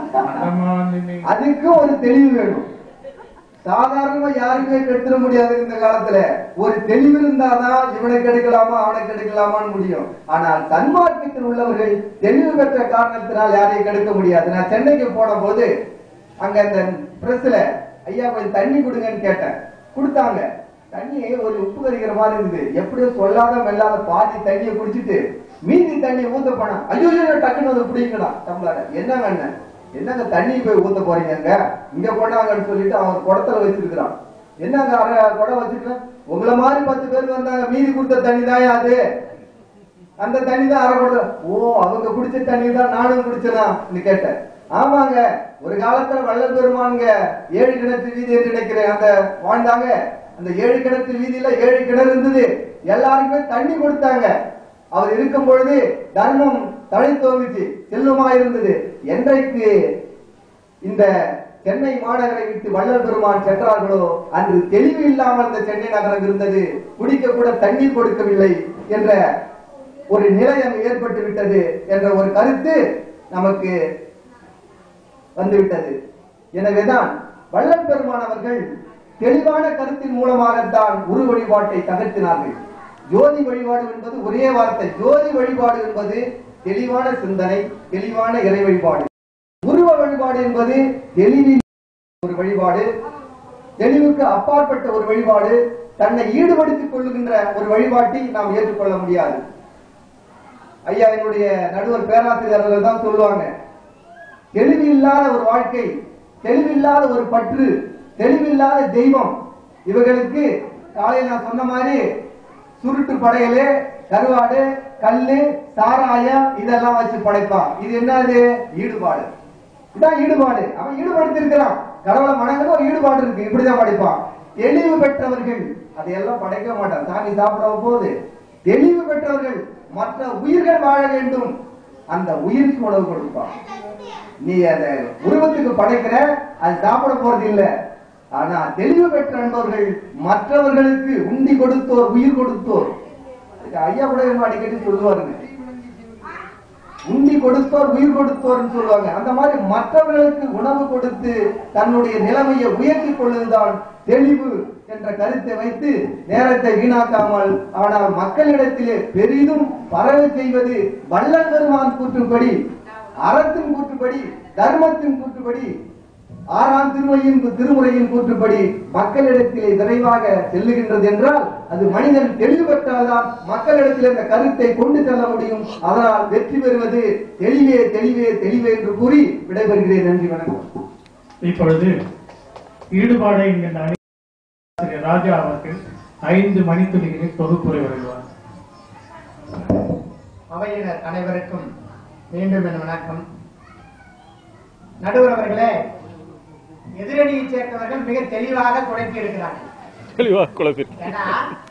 [SPEAKER 3] அதுக்கு ஒரு தெளிவு வேணும். சாதாரணமா யாருமே கெடுத்துட முடியாது. இந்த காலத்துல ஒரு தெளிவு இருந்தாதான் இவனை கெடுக்கலாமா அவனை கெடுக்கலாமான்னு முடியும். ஆனால் சன்மார்க்கத்தில் உள்ளவர்கள் தெளிவு பெற்ற காரணத்தினால் யாரையும் கெடுக்க முடியாது. நான் சென்னைக்கு போன போது அங்க அந்த பிரஸ்ல ஐயா கொஞ்சம் தண்ணி கொடுங்கன்னு கேட்டேன். கொடுத்தாங்க. தண்ணி ஒரு உப்பு கறிக்கிற மாதிரி இருந்தது. எப்படியோ சொல்லாத மெல்லாத பாதி தண்ணியை குடிச்சிட்டு மீதி தண்ணி ஊத்த போனா ஐயோ டக்குன்னு வந்து பிடிக்கணும் டம்ளார. என்னங்க அண்ணன், என்னங்க தண்ணி போய் ஊத்த போறீங்க, இங்க போனாங்கன்னு சொல்லிட்டு அவன் குடத்துல வச்சிருக்கிறான். என்னங்க அரை குடம் வச்சிருக்கேன், உங்களை மாதிரி 10 பேர் வந்தாங்க, மீதி கொடுத்த தண்ணி தான் அது, அந்த தண்ணி தான் அரை குடம். ஓ, அவங்க குடிச்ச தண்ணி தான் நானும் குடிச்சனா கேட்டேன். ஆமாங்க, ஒரு காலத்துல வள்ளல் பெருமானுங்க 7 கிணற்று வீதி என்று நினைக்கிறேன் அந்த வாழ்ந்தாங்க. அந்த 7 கிணற்று வீதியில 7 கிணறு இருந்தது. எல்லாருக்குமே தண்ணி கொடுத்தாங்க. அவர் இருக்கும் பொழுது தர்மம் தழைத்தோங்குச்சு, செல்வமா இருந்தது. என்றைக்கு இந்த சென்னை மாநகரை விட்டு வள்ளல் பெருமான் சென்றார்களோ அன்று தெளிவு இல்லாமல் இந்த சென்னை நகரம் இருந்தது. குடிக்க கூட தண்ணீர் கொடுக்கவில்லை என்ற ஒரு நிலை அங்கு ஏற்பட்டு விட்டது என்ற ஒரு கருத்து நமக்கு வந்துவிட்டது. எனவேதான் வள்ளல் பெருமான் அவர்கள் தெளிவான கருத்தின் மூலமாகத்தான் உரு வழிபாட்டை தகர்த்தினார்கள். ஜோதி வழிபாடு என்பது ஒரே வார்த்தை. ஜோதி வழிபாடு என்பது தெளிவான சிந்தனை, தெளிவான இறை வழிபாடு. உருவ வழிபாடு என்பது தெளிவில் ஒரு வழிபாடு, தெளிவுக்கு அப்பாற்பட்ட ஒரு வழிபாடு. தன்னை ஈடுபடுத்திக் கொள்ளுகின்ற ஒரு வழிபாட்டை நாம் ஏற்றுக்கொள்ள முடியாது. ஐயா என்னுடைய நடுவர் பேராசிரியர்கள் தான் சொல்லுவாங்க, தெளிவில்லாத ஒரு வாழ்க்கை, தெளிவில்லாத ஒரு பற்று, தெளிவில்லாத தெய்வம். இவர்களுக்கு காலையில் நான் சொன்ன மாதிரி சுருட்டு படையலு, கருவாடு, கல்லு, சாராயம் இதெல்லாம் வச்சு படைப்பான். இது என்னது? ஈடுபாடு. இதான் ஈடுபாடு. அவன் ஈடுபடுத்திருக்கிறான். கடவுளை மனதில் ஒரு ஈடுபாடு இருக்கு, இப்படிதான் படைப்பான். தெளிவு பெற்றவர்கள் அதையெல்லாம் படைக்க மாட்டான். சாமி சாப்பிட போது தெளிவு பெற்றவர்கள் மற்ற உயிர்கள் வாழ வேண்டும், அந்த உயிருக்கு உணவு கொடுப்பான். நீ அதை உருவத்துக்கு படைக்கிற, அது சாப்பிட போறது இல்லை. ஆனா தெளிவு பெற்ற நண்பர்கள் மற்றவர்களுக்கு உண்டி கொடுத்தோர், உயிர் கொடுத்தோர். ஐயா கூட அடிக்கடி சொல்லுவாருங்க, உண்டி கொடுத்தோர் உயிர் கொடுத்தோர்னு சொல்லுவாங்க. அந்த மாதிரி மற்றவர்களுக்கு உணவு கொடுத்து தன்னுடைய நிலைமையை உயர்த்தி கொள்வதுதான் தெளிவு என்ற கருத்தை வைத்து நேரத்தை வீணாக்காமல், ஆனால் மக்களிடத்திலே பெரிதும் பரவ செய்வது வள்ளல் பெருமான் கூற்றுப்படி, அறத்தின் கூற்றுப்படி, தர்மத்தின் கூற்றுப்படி, 6ஆம் திருமுறையின் கூற்றுப்படி மக்களிடத்திலே விரைவாக செல்லுகின்றது என்றால் அது மனிதன் தெளிவு பெற்றால்தான் மக்களிடத்தில் இந்த கருத்தை கொண்டு செல்ல முடியும். அதனால் வெற்றி பெறுவது தெளிவே தெளிவே தெளிவே என்று கூறி விடைபெறுகிறேன். நன்றி, வணக்கம்.
[SPEAKER 2] இப்பொழுது ஈடுபாடை ராஜா அவர்கள் 5 மணித்துளிகளில் தொகுப்புரை வருவார்.
[SPEAKER 1] அவையினர் அனைவருக்கும் மீண்டும் என் வணக்கம். நடுவர் அவர்களே, எதிரணியை சேர்ந்தவர்கள் மிக தெளிவாக குழப்பி இருக்கிறார்கள்.